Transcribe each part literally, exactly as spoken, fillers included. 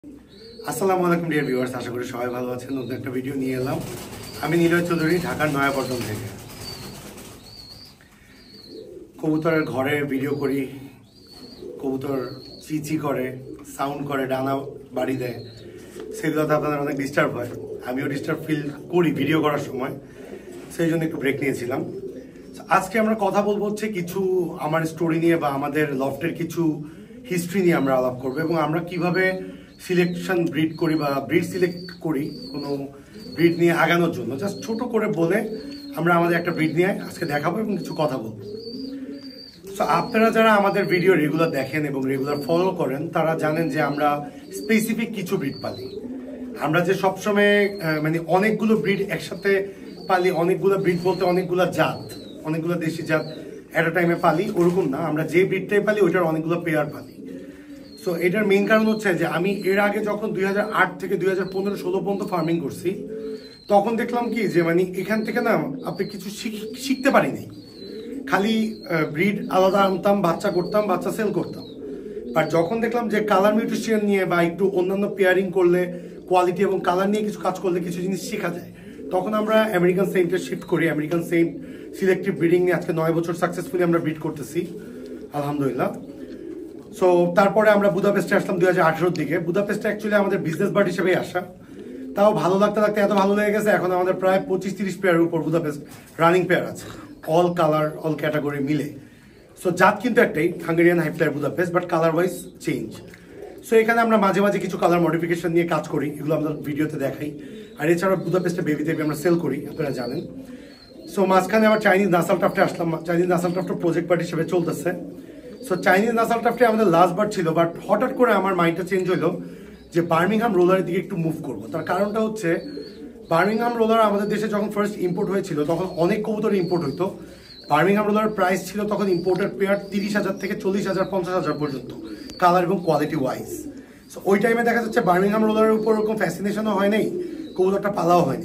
আসসালামু আলাইকুম dear viewers, আশা করি সবাই ভালো আছেন। নতুন একটা ভিডিও নিয়ে এলাম। আমি নিলয় চৌধুরী, ঢাকার নয়াপল্টন থেকে। কবুতরের ঘরে ভিডিও করি, কবুতর চিচি করে, সাউন্ড করে, ডানা বাড়ি দেয়, সেগুলোতে আপনাদের অনেক ডিস্টার্ব হয়। আমিও ডিস্টার্ব ফিল করি ভিডিও করার সময়, সেই জন্য একটু ব্রেক নিয়েছিলাম। আজকে আমরা কথা বলবো হচ্ছে কিছু আমার স্টোরি নিয়ে বা আমাদের লফটের কিছু হিস্ট্রি নিয়ে আমরা আলাপ করবো, এবং আমরা কিভাবে সিলেকশন ব্রিড করি বা ব্রিড সিলেক্ট করি কোনো ব্রিড নিয়ে আগানোর জন্য। জাস্ট ছোট করে বলে আমরা আমাদের একটা ব্রিড নিয়ে আজকে দেখাবো এবং কিছু কথা বলবো। সো আপনারা যারা আমাদের ভিডিও রেগুলার দেখেন এবং রেগুলার ফলো করেন, তারা জানেন যে আমরা স্পেসিফিক কিছু ব্রিড পালি। আমরা যে সবসময় মানে অনেকগুলো ব্রিড একসাথে পালি, অনেকগুলো ব্রিড বলতে অনেকগুলো জাত, অনেকগুলো দেশি জাত এট আ টাইমে পালি, ওরকম না। আমরা যে ব্রিডটাই পালি ওইটার অনেকগুলো পেয়ার পালি। সো এটার মেইন কারণ হচ্ছে যে আমি এর আগে যখন দুই হাজার আট থেকে দুই হাজার পনেরো ষোলো পর্যন্ত ফার্মিং করছি, তখন দেখলাম কি যে মানে এখান থেকে না আপনি কিছু শিখতে পারিনি। খালি ব্রিড আলাদা আনতাম, বাচ্চা করতাম, বাচ্চা সেল করতাম। বাট যখন দেখলাম যে কালার মিউটেশন নিয়ে বা একটু অন্যান্য পেয়ারিং করলে, কোয়ালিটি এবং কালার নিয়ে কিছু কাজ করলে কিছু জিনিস শেখা যায়, তখন আমরা আমেরিকান সেন্টে শিফট করি। আমেরিকান সেন্ট সিলেক্টিভ ব্রিডিং নিয়ে আজকে নয় বছর সাকসেসফুলি আমরা ব্রিড করতেছি, আলহামদুলিল্লাহ। সো তারপরে আমরা বুদাপেস্টে আসলাম দুই হাজার আঠারোর দিকে। বুদাপেস্টে অ্যাকচুয়ালি আমাদের বিজনেস বার্ড হিসেবেই আসা, তাও ভালো লাগতে লাগতে এত ভালো লেগে গেছে, এখন আমাদের প্রায় পঁচিশ তিরিশ পেয়ারের উপর বুদাপেস্ট রানিং পেয়ার আছে, অল কালার অল ক্যাটাগরি মিলে। সো জাত কিন্তু একটাই, Hungarian high flyer Budapest, but colour wise change. So এখানে আমরা মাঝে মাঝে কিছু কালার মডিফিকেশন নিয়ে কাজ করি, এগুলো আমরা ভিডিওতে দেখাই। আর এছাড়া বুদাপেস্টে বেবি থেকে আমরা সেল করি, আপনারা জানেন। সো মাঝখানে আবার চাইনিজ নাসাল টাফটে আসলাম। Chinese nasal tufted project bird হিসেবে চলতেছে। সো চাইনিজ নাসাল টাফটে আমাদের লাস্ট বার্ড ছিল, বাট হঠাৎ করে আমার মাইন্ডটা চেঞ্জ হলো যে বার্মিংহাম রোলারের দিকে একটু মুভ করবো। তার কারণটা হচ্ছে বার্মিংহাম রোলার আমাদের দেশে যখন ফার্স্ট ইম্পোর্ট হয়েছিল তখন অনেক কবুতর ইম্পোর্ট হইতো। বার্মিংহাম রোলারের প্রাইস ছিল তখন ইম্পোর্টেড পেয়ার তিরিশ হাজার থেকে চল্লিশ হাজার পঞ্চাশ হাজার পর্যন্ত, কালার এবং কোয়ালিটি ওয়াইজ। সো ওই টাইমে দেখা যাচ্ছে বার্মিংহাম রোলারের উপর ওরকম ফ্যাসিনেশনও হয় নাই, কবুতরটা পালাও হয়নি।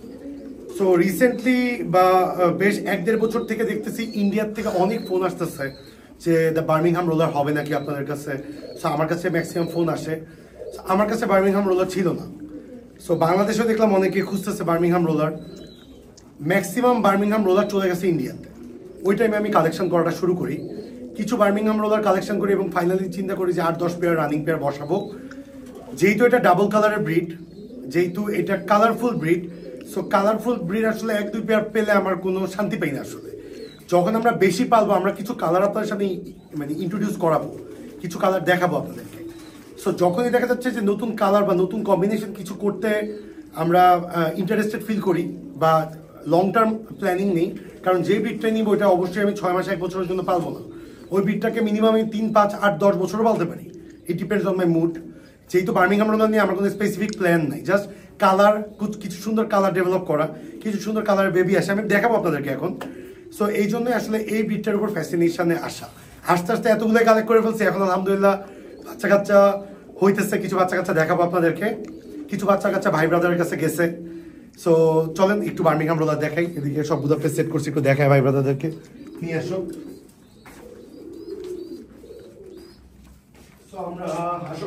সো রিসেন্টলি বা বেশ এক দেড় বছর থেকে দেখতেছি ইন্ডিয়ার থেকে অনেক ফোন আসতেছে যে দ্য বার্মিংহাম রোলার হবে নাকি আপনাদের কাছে। সো আমার কাছে ম্যাক্সিমাম ফোন আসে। আমার কাছে বার্মিংহাম রোলার ছিল না। সো বাংলাদেশেও দেখলাম অনেকে খুঁজতেছে Birmingham roller. Maximum Birmingham roller চলে গেছে ইন্ডিয়াতে। ওই টাইমে আমি কালেকশন করাটা শুরু করি, কিছু বার্মিংহাম রোলার কালেকশন করি এবং ফাইনালি চিন্তা করি যে আট দশ পেয়ার রানিং পেয়ার বসাবো। যেহেতু এটা ডাবল কালারের ব্রিড, যেহেতু এটা colourful breed, so colourful breed আসলে এক দুই পেয়ার পেলে আমার কোনো শান্তি পাই না আসলে। যখন আমরা বেশি পালবো আমরা কিছু কালার আপনাদের সাথে মানে ইন্ট্রোডিউস করাবো, কিছু কালার দেখাবো আপনাদেরকে। সো যখনই দেখা যাচ্ছে যে নতুন কালার বা নতুন কম্বিনেশন কিছু করতে আমরা ইন্টারেস্টেড ফিল করি বা লং টার্ম প্ল্যানিং নেই, কারণ যে ব্রিডটা নিব ওইটা অবশ্যই আমি ছয় মাস এক বছরের জন্য পালবো না। ওই ব্রিডটাকে মিনিমাম আমি তিন পাঁচ আট দশ বছরও পালতে পারি। It depends on my mood. যেহেতু বার্মিংহাম রোলার নিয়ে আমার কোনো স্পেসিফিক প্ল্যান নাই, জাস্ট কালার, কিছু সুন্দর কালার ডেভেলপ করা, কিছু সুন্দর কালারের বেবি আসে, আমি দেখাবো আপনাদেরকে এখন। সো এই জন্যই আসলে এই ব্রিডটার উপর ফ্যাসিনেশনে আসা। আস্তে আস্তে এতগুলো কালেক্ট করে ফেলছি, এখন আলহামদুলিল্লাহ বাচ্চা কাচ্চা হইতেছে, কিছু বাচ্চা কাচ্চা দেখাবো আপনাদেরকে। কিছু বাচ্চা কাচ্চা ভাই ব্রাদারের কাছে গেছে। সো চলেন একটু বার্মিংহাম রোলার দেখাই। এদিকে সব বুদাপেস্ট সেট করছি, একটু দেখায় ভাই ব্রাদারদেরকে। নিয়ে আসো। সো আমরা আসো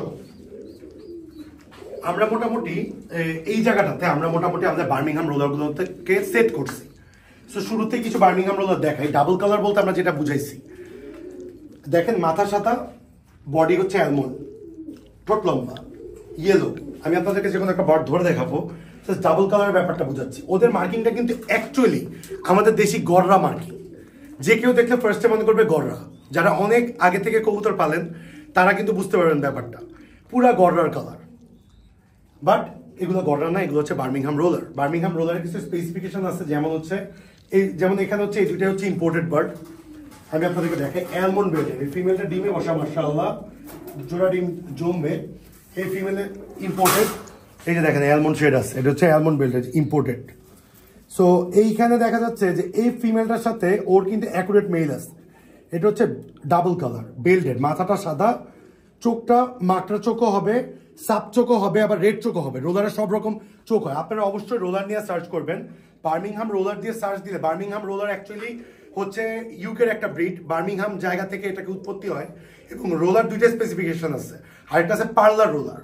আমরা মোটামুটি এই জায়গাটাতে আমরা মোটামুটি আমাদের বার্মিংহাম রোলারগুলোকে সেট করছি। সো শুরুতেই কিছু বার্মিংহাম রোলার দেখাই। ডাবল কালার বলতে আমরা যেটা বুঝাইছি, দেখেন মাথা সাদা, বডি হচ্ছে অ্যালমন্ড, ঠোঁট লম্বা, ইয়েলো। আমি আপনাদেরকে যে কোনো একটা বার্ড ধরে দেখাবো, ডাবল কালারের ব্যাপারটা বুঝাচ্ছি। ওদের মার্কিংটা কিন্তু অ্যাকচুয়ালি আমাদের দেশি গররা মার্কিং। যে কেউ দেখলে ফার্স্টে মনে করবে গররা। যারা অনেক আগে থেকে কবুতর পালেন তারা কিন্তু বুঝতে পারবেন ব্যাপারটা, পুরা গররার কালার। বাট এগুলো গররা না, এগুলো হচ্ছে বার্মিংহাম রোলার। বার্মিংহাম রোলারের কিছু স্পেসিফিকেশন আছে, যেমন হচ্ছে এই, যেমন এখানে হচ্ছে এই দুইটা হচ্ছে ইম্পোর্টেড বার্ড। আমি আপনাদেরকে দেখাই। অ্যালমন্ড বেল্টের এই ফিমেলটা ডিমে বসা, মাশাআল্লাহ জোড়া ডিম জমবে। এই ফিমেলে ইম্পোর্টেড, এই যে দেখেন অ্যালমন্ড শেড আছে, এটা হচ্ছে অ্যালমন্ড বেল্টের ইম্পোর্টেড। সো এইখানে দেখা যাচ্ছে যে এই ফিমেলটার সাথে ওর কিন্তু অ্যাকুরেট মেল আছে। এটা হচ্ছে ডাবল কালার বেল্টেড, মাথাটা সাদা, চোখটা মাকড়া চোখও হবে, সাপ চোখও হবে, আবার রেড চোখও হবে। রোলারের সব রকম চোখ হয়। আপনারা অবশ্যই রোলার নিয়ে সার্চ করবেন। বার্মিংহাম রোলার দিয়ে সার্চ দিলে, বার্মিংহাম রোলার অ্যাকচুয়ালি হচ্ছে ইউকের একটা ব্রিড। বার্মিংহাম জায়গা থেকে এটাকে উৎপত্তি হয় এবং রোলার দুইটা স্পেসিফিকেশন আছে। আরেকটা আছে পার্লার রোলার।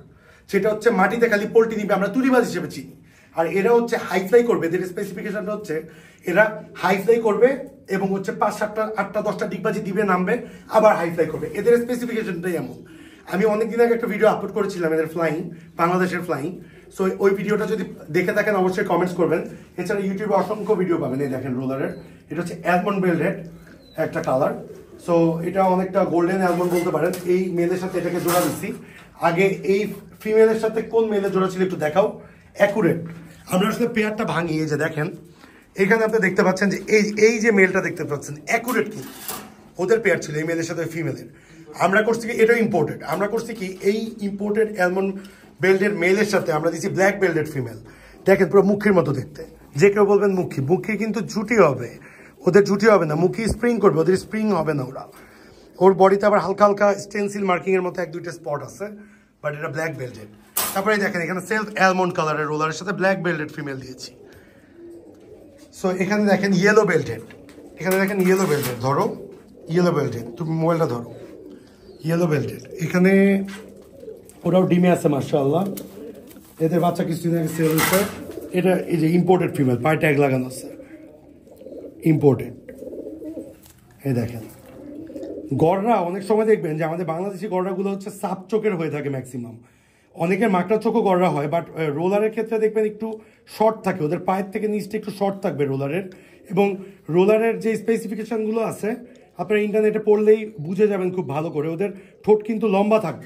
সেটা হচ্ছে মাটিতে খালি পোল্ট্রি দিবে, আমরা তুলিবাজ হিসেবে চিনি। আর এরা হচ্ছে হাই ফ্লাই করবে, এদের স্পেসিফিকেশনটা হচ্ছে এরা হাই ফ্লাই করবে এবং হচ্ছে পাঁচ সাতটা আটটা দশটা ডিগবাজি দিবে, নামবে, আবার হাই ফ্লাই করবে। এদের স্পেসিফিকেশনটাই এমন। আমি অনেকদিন আগে একটা ভিডিও আপলোড করেছিলাম এদের ফ্লাইং, বাংলাদেশের ফ্লাইং। সো ওই ভিডিওটা যদি দেখে থাকেন অবশ্যই কমেন্টস করবেন। এছাড়া ইউটিউবে অসংখ্য ভিডিও পাবেন। এই দেখেন রোলারের, এটা হচ্ছে অ্যালমন্ড বেলরেড একটা কালার। সো এটা অনেকটা গোল্ডেন অ্যালমন্ড বলতে পারেন। এই মেলের সাথে এটাকে জোড়া দিচ্ছি। আগে এই ফিমেলের সাথে কোন মেলে জোড়া ছিল একটু দেখাও। অ্যাকুরেট। আমরা আসলে পেয়ারটা ভাঙি, এই যে দেখেন এখানে আপনি দেখতে পাচ্ছেন যে এই এই যে মেলটা দেখতে পাচ্ছেন অ্যাকুরেট কি ওদের পেয়ার ছিল এই মেলের সাথে ফিমেলের। আমরা করছি কি এটা ইম্পোর্টেড, আমরা করছি কি এই ইম্পোর্টেড অ্যালমন্ড বেল্টের মেলের সাথে আমরা দিচ্ছি ব্ল্যাক বেল্টেড ফিমেল। দেখেন পুরো মুখির মতো দেখতে, যে কেউ বলবেন মুখী, মুখী কিন্তু জুটি হবে, ওদের জুটি হবে না, মুখী স্প্রিং করবে, ওদের স্প্রিং হবে না। ওরা ওর বডিতে আবার হালকা হালকা স্টেন্সিল মার্কিং এর মতো এক দুইটা স্পট আছে, বাট এটা ব্ল্যাক বেল্টেড। তারপরে দেখেন এখানে সেলফ অ্যালমন্ড কালারের রোলারের সাথে ব্ল্যাক বেল্টেড ফিমেল দিয়েছি। সো এখানে দেখেন ইয়েলো বেল্টেড, এখানে দেখেন ইয়েলো বেল্টেড, ধরো ইয়েলো বেল্টেড, তুমি মোবাইলটা ধরো, ইয়েলো বেল্টেড। এখানে ওরাও ডিমে আছে মাশাআল্লাহ, এদের বাচ্চা কিছুদিন আগে সেল হচ্ছে। এটা এই যে ইম্পোর্টেড ফিমেল, পায়ে ট্যাগ লাগানো আছে, ইম্পোর্টেড। এই দেখেন গড়রা অনেক সময় দেখবেন যে আমাদের বাংলাদেশি গড়রাগুলো হচ্ছে সাপ চোখের হয়ে থাকে ম্যাক্সিমাম, অনেকের মাকড়া চোখও গড়রা হয়, বাট রোলারের ক্ষেত্রে দেখবেন একটু শর্ট থাকে, ওদের পায়ের থেকে নিচটা একটু শর্ট থাকবে রোলারের। এবং রোলারের যে স্পেসিফিকেশনগুলো আছে আপনারা ইন্টারনেটে পড়লেই বুঝে যাবেন খুব ভালো করে, ওদের ঠোঁট কিন্তু লম্বা থাকবে।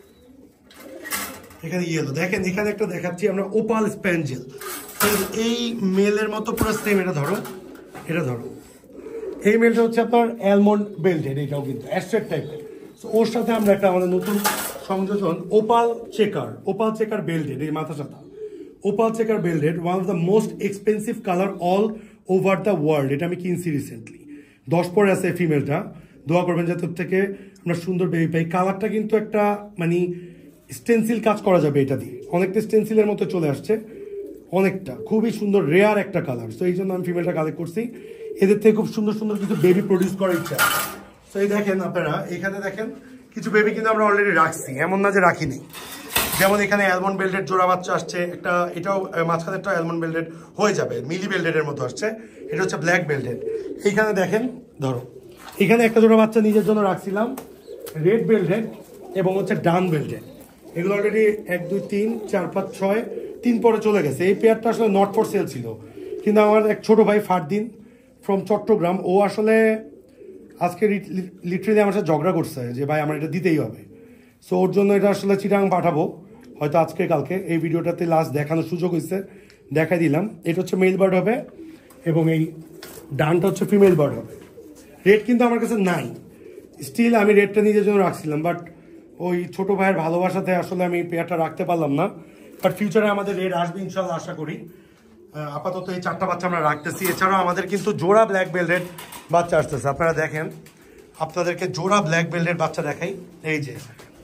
এখানে ইয়েলো দেখেন, এখানে একটা দেখাচ্ছি আমরা ওপাল স্প্যাঞ্জেল, এই মেলের মতো পুরো সেম। এটা ধরো, এটা ধরো, এই মেলটা হচ্ছে আপনার অ্যালমন্ড বেল্টেড, এটাও কিন্তু অ্যাস্ট্রেট টাইপের। সো ওর সাথে আমরা একটা আমাদের নতুন সংযোজন opal checker, opal checker belted, এই মাথা সাথা opal checker belted, one of the most expensive colour all over the world. এটা আমি কিনছি রিসেন্টলি, দশ পরে আছে ফিমেলটা, দোয়া করবেন যাতে থেকে আমরা সুন্দর বেবি পাই। কালারটা কিন্তু একটা মানে স্টেন্সিল কাজ করা যাবে এটা দিয়ে, অনেকটা স্টেন্সিলের মতো চলে আসছে, অনেকটা খুবই সুন্দর রেয়ার একটা কালার। সো এই জন্য আমি ফিমেলটা কালেক্ট করছি, এদের থেকে খুব সুন্দর সুন্দর কিছু বেবি প্রডিউস করার ইচ্ছা। সো এই দেখেন আপনারা এখানে দেখেন কিছু বেবি কিন্তু আমরা অলরেডি রাখছি, এমন না যে রাখিনি। যেমন এখানে অ্যালমন্ড বেল্টেড জোড়া বাচ্চা আসছে একটা, এটাও মাঝখানেরটা অ্যালমন্ড বেল্টেড হয়ে যাবে, মিলি বেল্টেডের মতো আসছে, এটা হচ্ছে ব্ল্যাক বেল্টেড। এইখানে দেখেন ধরো এখানে একটা জোড়া বাচ্চা নিজের জন্য রাখছিলাম রেড বেল্টেড এবং হচ্ছে ডান বেল্টেড। এগুলো অলরেডি এক দুই তিন চার পাঁচ ছয় তিন পরে চলে গেছে। এই পেয়ারটা আসলে নট ফর সেল ছিল, কিন্তু আমার এক ছোট ভাই ফারদিন ফ্রম চট্টগ্রাম, ও আসলে আজকে লিটারেলি আমার সাথে ঝগড়া করছে যে ভাই আমার এটা দিতেই হবে। সো ওর জন্য এটা আসলে চিটাং পাঠাবো হয়তো আজকে কালকে। এই ভিডিওটাতে লাস্ট দেখানোর সুযোগ হয়েছে, দেখাই দিলাম। এটা হচ্ছে মেল বার্ড হবে এবং এই ডানটা হচ্ছে ফিমেল বার্ড হবে। রেড কিন্তু আমার কাছে নাই, স্টিল আমি রেডটা নিজের জন্য রাখছিলাম, বাট ওই ছোটো ভাইয়ের ভালোবাসাতে আসলে আমি পেয়ারটা রাখতে পারলাম না। বাট ফিউচারে আমাদের রেড আসবে ইনশাল্লাহ, আশা করি। আপাতত এই চারটা বাচ্চা আমরা রাখতেছি। এছাড়াও আমাদের কিন্তু জোড়া ব্ল্যাক বেল্টেড বাচ্চা আসতেছে। আপনারা দেখেন, আপনাদেরকে জোড়া ব্ল্যাক বেল্টেড বাচ্চা দেখাই। এই যে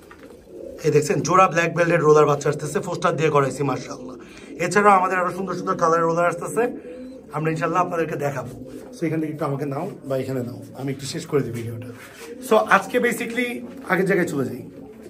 এই দেখছেন জোড়া ব্ল্যাক বেল্টেড রোলার বাচ্চা আসতেছে, পোস্টার দিয়ে করাইছি মাশাআল্লাহ। এছাড়াও আমাদের আরো সুন্দর সুন্দর কালারের রোলার আসতেছে, আমরা ইনশাল্লাহ আপনাদেরকে দেখাবো। সো এখান থেকে একটু আমাকে নাও বা এখানে নাও, আমি একটু শেষ করে দিই ভিডিওটা। সো আজকে বেসিকলি আগের জায়গায় চলে যাই।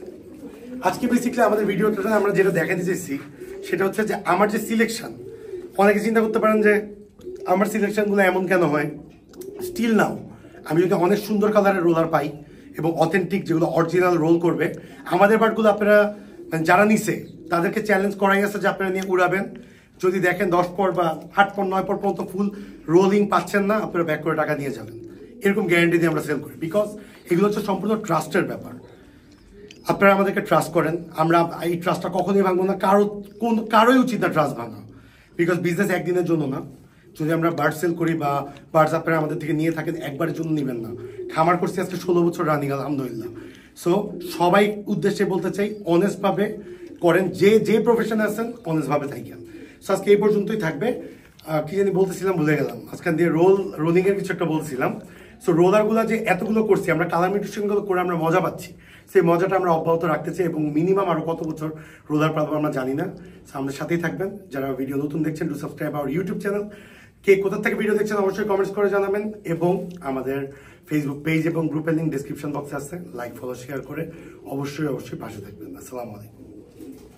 আজকে বেসিকলি আমাদের ভিডিওটা আমরা যেটা দেখাতে চাইছি সেটা হচ্ছে যে আমার যে সিলেকশন, অনেকে চিন্তা করতে পারেন যে আমার সিলেকশনগুলো এমন কেন হয়। স্টিল নাও আমি যদি অনেক সুন্দর কালারের রোলার পাই এবং অথেন্টিক যেগুলো অরিজিনাল রোল করবে, আমাদের বার্ডগুলো আপনারা যারা নিছে তাদেরকে চ্যালেঞ্জ করাই আছে যে আপনারা নিয়ে উড়াবেন। যদি দেখেন দশ পর বা আট পর নয় পর পর্যন্ত ফুল রোলিং পাচ্ছেন না, আপনারা ব্যাক করে টাকা নিয়ে যাবেন, এরকম গ্যারান্টি দিয়ে আমরা সেল করি। বিকজ এগুলো হচ্ছে সম্পূর্ণ ট্রাস্টের ব্যাপার। আপনারা আমাদেরকে ট্রাস্ট করেন, আমরা এই ট্রাস্টটা কখনোই ভাঙবো না। কারো কোন কারোই উচিত না ট্রাস্ট ভাঙা, বিকজ বিজনেস একদিনের জন্য না। যদি আমরা বার্ড সেল করি বা বার্ডস আপনারা আমাদের থেকে নিয়ে থাকেন, একবারের জন্য নেবেন না। খামার করছি আজকে ষোলো বছর রানিং, আলহামদুলিল্লাহ। সো সবাই উদ্দেশ্যে বলতে চাই, অনেস্টভাবে করেন, যে যে প্রফেশনে আছেন অনেস্টভাবে থাকেন। সো আজকে এই পর্যন্তই থাকবে। কি জানি বলতেছিলাম ভুলে গেলাম, আজকাল দিয়ে রোল রোলিং এর কিছু একটা বলছিলাম। সো রোলারগুলো যে এতগুলো করছি আমরা, কালার মিউটেশনগুলো করে আমরা মজা পাচ্ছি, সেই মজাটা আমরা অব্যাহত রাখতে চাই এবং মিনিমাম আরো কত বছর রোলার পাবো আমরা জানি না। আমাদের সাথেই থাকবেন। যারা ভিডিও নতুন দেখছেন, to subscribe our YouTube channel. কে কোথা থেকে ভিডিও দেখছেন অবশ্যই কমেন্টস করে জানাবেন এবং আমাদের ফেসবুক পেজ এবং গ্রুপের লিঙ্ক ডিসক্রিপশন বক্সে আছে। লাইক ফলো শেয়ার করে অবশ্যই অবশ্যই পাশে থাকবেন। আসসালামু আলাইকুম।